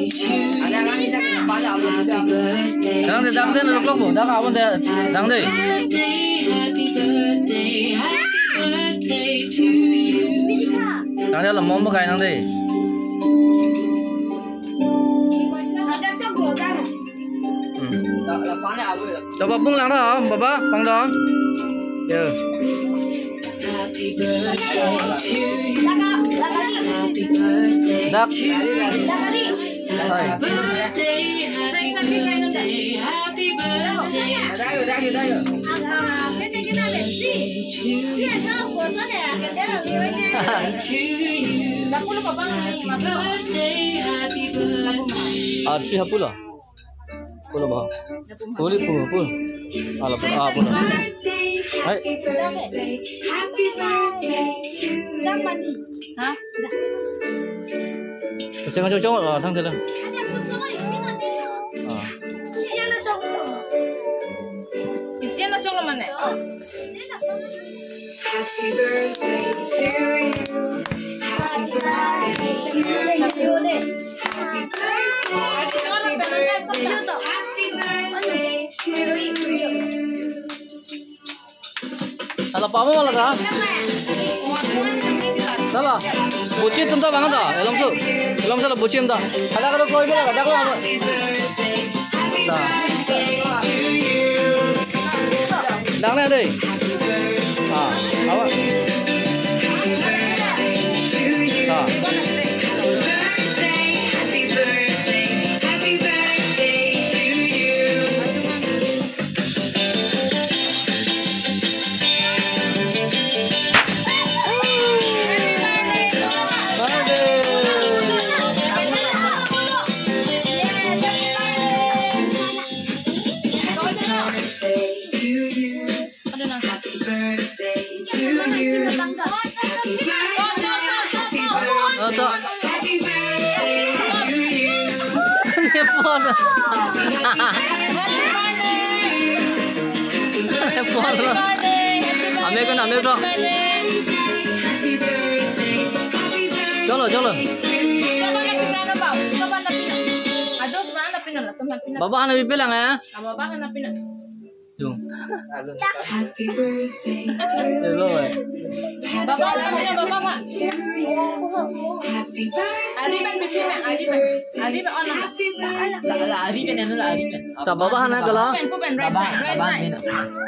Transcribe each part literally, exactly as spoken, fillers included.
Đang đang thế là lúc đang áo bên đây đang đây. Đang thế là món bắp cải đang đây. Coba bung lang dah, bapa, bang dah. Ya. Dak. Hai. Ah, si hapula. Pula bah. Puli pula pula. Alah pula ah pula. Hai. Hah? Saya ngajak cowok ah sang sana. Ah. Isian lo coklat mana? Happy birthday to you. Happy birthday to you. Happy birthday. Happy birthday to you. Alah apa malah dah? Salah. Bucin tu dah bang dah. Elam tu. Elam salah bucin dah. Ada kalau kau ibu ada kalau apa? Dah. Đang lên đây. À, apa? À. American, American. Cholo, cholo. Bapa anak bibi lang eh. Bapa anak pina. Yung. Happy birthday Hello eh. Bapa anak pina, bapa mak. Happy birthday. Ari ben bibi na, ari ben. Ari ben anak. Happy birthday. Là Ari bên này nó là Ari bên. Tak bapa anak kalau. Ben pu ben right side, right side.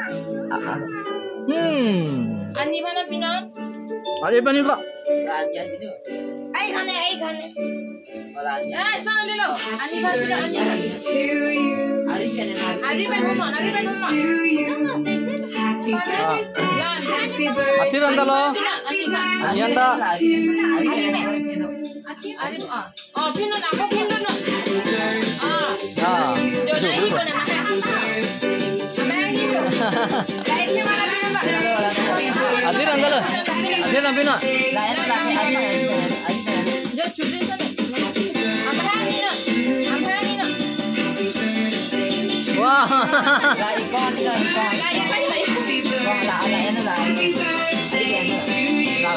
Hmm. Ani mana pina? Ada apa ni kak? Là Ari Ari bên nữa. Ai khane, ai khane. Là Ari. Eh, sana lelo. Ani mana pina? Ani. To you. Ari bên này. Ari ben rumah, Ari ben rumah. To you. Happy birthday. Yan, Happy birthday. Atir anda lo. Ani ba? Ani anda. Ari bên này. Ari ah. Oh, pina na, aku pina na. Ah. Ah. Yo na ini pina na. Sampai ni tu. Lain ni mana pina ba? Atir anda lo. Atir anda pina. Là em là cái Ari bên này. Ari bên này. Yo cuti sana. Amhan ni na. Amhan ni na. Wah. Là icon đi là icon. Lai apa ni lai? Còn là là em là Ari bên này. Là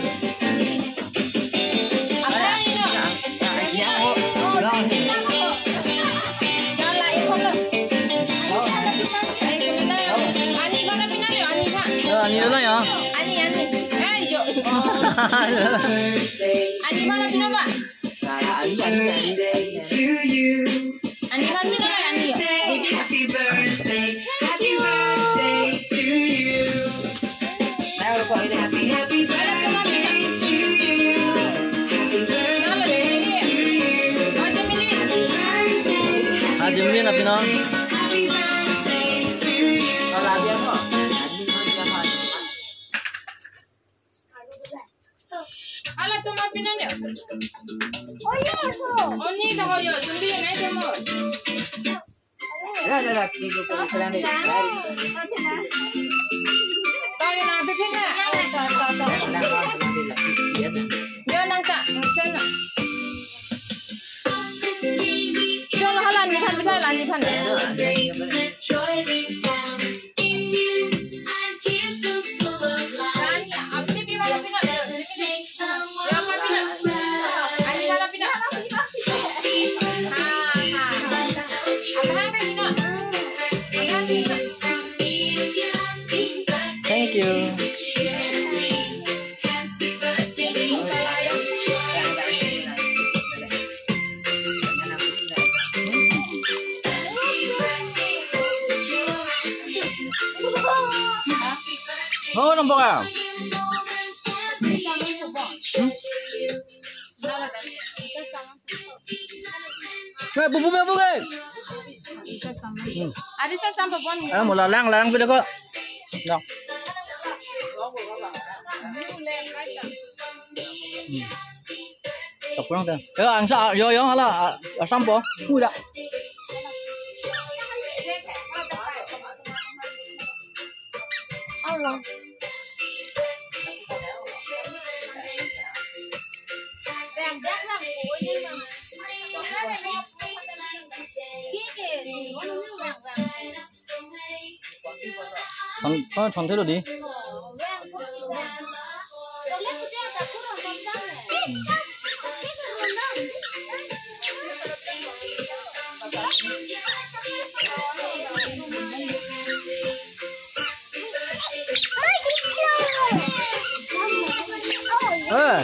Amhan ni na. dạ ô. Rồi. Yang lain pun lo. Lain sebentar. Ani mana pina ni? Ani kan? Ani dah lah ya. Ani ani. Eh yo. Ani mana pina ba? Là là Ari Ari Ari. to you. Ani mana pina ba? Ani yo. Baby. Happy birthday. Happy birthday to you. Nào rồi quay đây. Happy happy birthday to you. Happy birthday Nama Jamili. Oh Jamili. Ah, jemnya nak pina. Happy birthday to you. Nó là gì không? Ari nó đi làm gì? Ala tu mana pina ni? Oh ya so. Oh ni dah yo. Jamili naik demo. Ra ra ra cái cái cái này. Tahu yang nak pina? Oh tahu tahu tahu. Đang ngon thì là cái gì đó. Yo nangka. Macam mana? Jom lah halan ni kan betul lah ni kan. Nó là đây bên này. Joy we found in you. I'm tears so full of life. Ani, apa ni mana pina? Make someone Yang mana pina? Ani mana pina? happy birthday Oh, nampak ah. Eh, bubu bubu guys. Ada saya sampai pun. Eh, mau lalang lalang beda kok. Nah. Tập nó kìa. Thế là anh sao vô vô là ở xong bộ. Ui đã. Allah. Còn sao còn thế rồi đi. Eh.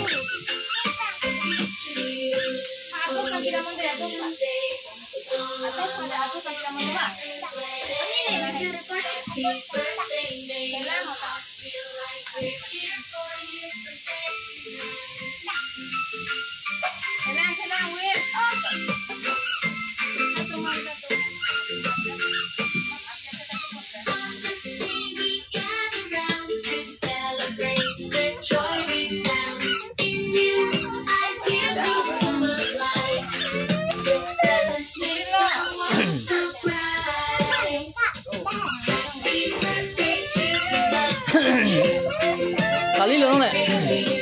Kali luôn này.